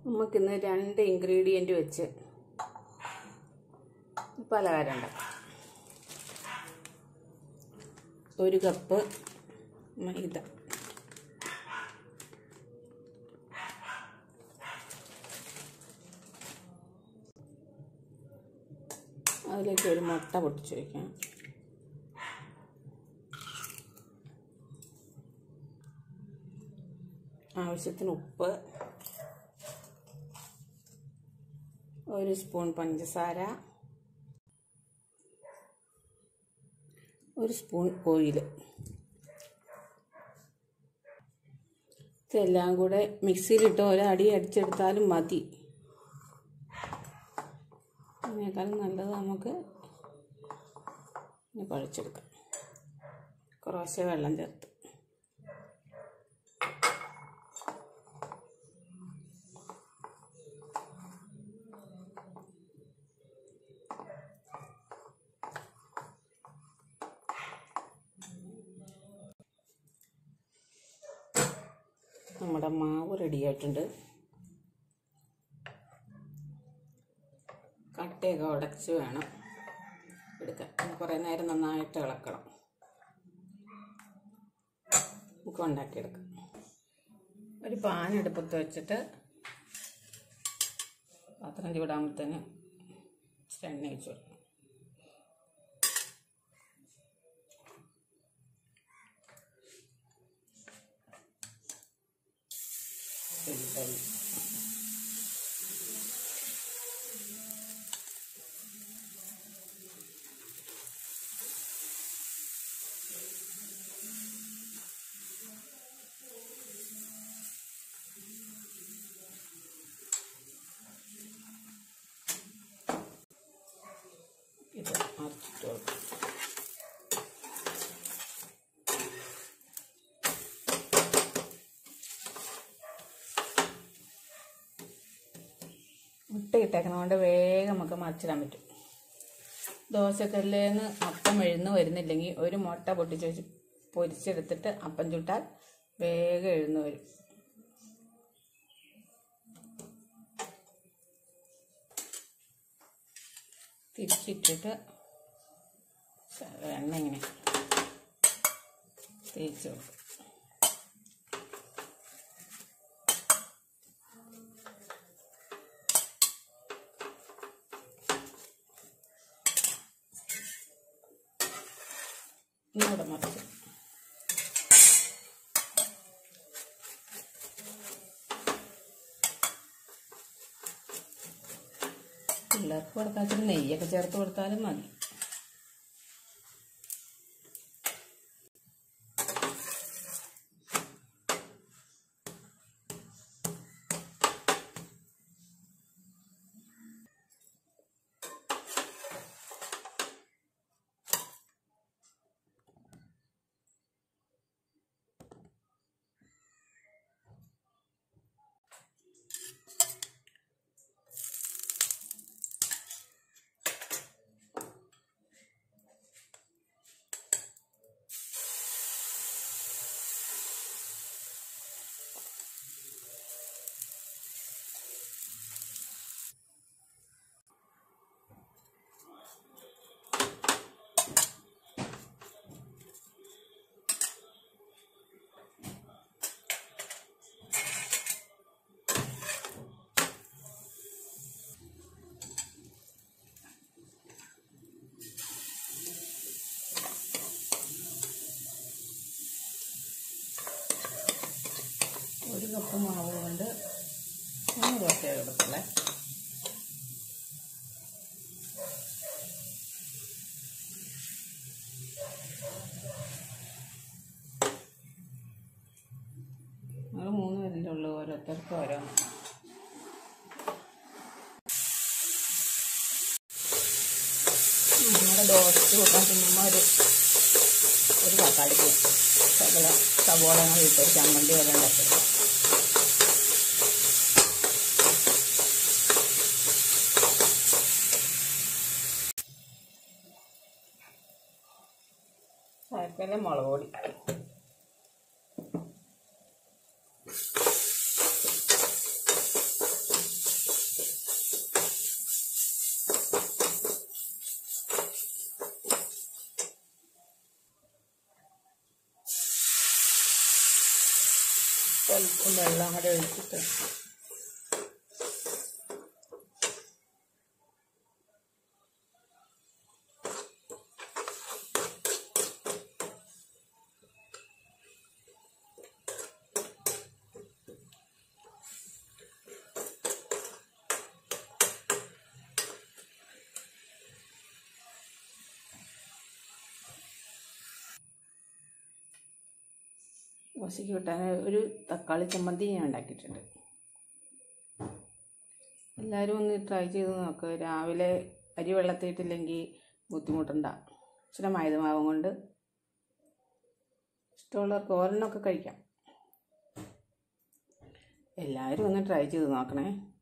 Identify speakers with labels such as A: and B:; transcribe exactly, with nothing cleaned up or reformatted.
A: നമുക്കിന്ന് രണ്ട് ഇൻഗ്രീഡിയൻറ്റ് വെച്ച് പലഹാരം ഉണ്ടാക്കാം. ഒരു കപ്പ് മൈദ, അതിലേക്ക് ഒരു മുട്ട പൊട്ടിച്ച് വയ്ക്കാം. ആവശ്യത്തിന് ഉപ്പ്, ഒരു സ്പൂൺ പഞ്ചസാര, ഒരു സ്പൂൺ ഓയിൽ. ഇതെല്ലാം കൂടെ മിക്സിയിലിട്ട് ഒരടി അടിച്ചെടുത്താലും മതി. അതിനേക്കാളും നല്ലത് നമുക്ക് ഇനി കുഴച്ചെടുക്കാം. കുറേശ്ശെ വെള്ളം ചേർത്ത് നമ്മുടെ മാവ് റെഡിയായിട്ടുണ്ട്. കട്ടയൊക്കെ ഉടച്ച് വേണം എടുക്കാൻ. കുറേ നേരം നന്നായിട്ട് ഇളക്കണം. നമുക്ക് ഉണ്ടാക്കിയെടുക്കാം. ഒരു പാൻ അടുപ്പത്ത് വെച്ചിട്ട് പാത്രം ചൂടാകുമ്പോഴത്തേന് എണ്ണ ഒഴിച്ച് കൊടുക്കണം. ഇത് അരച്ചിട്ട് കൊടുക്കും. മുട്ട ഇട്ടേക്കണതുകൊണ്ട് വേഗം നമുക്ക് മറിച്ചിടാൻ പറ്റും. ദോശക്കല്ലേന്ന് അപ്പം എഴുന്ന് വരുന്നില്ലെങ്കിൽ ഒരു മുട്ട പൊട്ടിച്ച് വെച്ച് പൊരിച്ചെടുത്തിട്ട് അപ്പം ചുട്ടാൽ വേഗം എഴുന്ന് വരും. തിരിച്ചിട്ടിട്ട് എണ്ണ ഇങ്ങനെ തേച്ച് കൊടുക്കും. ഇങ്ങോട്ട് മറിച്ച് പിള്ളേർക്ക് കൊടുക്കാൻ ഇച്ചിരി നെയ്യൊക്കെ ചേർത്ത് കൊടുത്താലും മതി. ഒരു കപ്പ് മാവ് കൊണ്ട് മൂന്ന് ദോശ കൊടുക്കല്ലേ. നമ്മൾ മൂന്ന് പേരിൻ്റെ ഉള്ളു, ഓരോരുത്തർക്ക് ഓരോ. നമ്മുടെ ദോശ കൂട്ടാൻ തിന്നുമ്പോൾ ഒരു ഒരു തക്കാളിക്ക് സകല സവോളങ്ങൾ ഇട്ട് ഒരു ചമ്മന്തി പോലെ ഉണ്ടാക്കി. ശർക്കര, മുളക് പൊടി, ഒരല്പം വെള്ളം കൂടെ ഒഴിച്ചിട്ട് ദോശയ്ക്ക് കിട്ടാൻ ഒരു തക്കാളി ചമ്മന്തി ഞാൻ ഉണ്ടാക്കിയിട്ടുണ്ട്. എല്ലാവരും ഒന്ന് ട്രൈ ചെയ്ത് നോക്കുക. രാവിലെ അരി വെള്ളത്തിയിട്ടില്ലെങ്കിൽ ബുദ്ധിമുട്ടുണ്ട. ഇച്ചിരി മൈദമാവും കൊണ്ട് ഇഷ്ടമുള്ളവർക്ക് ഒരെണ്ണമൊക്കെ കഴിക്കാം. എല്ലാവരും ഒന്ന് ട്രൈ ചെയ്ത് നോക്കണേ.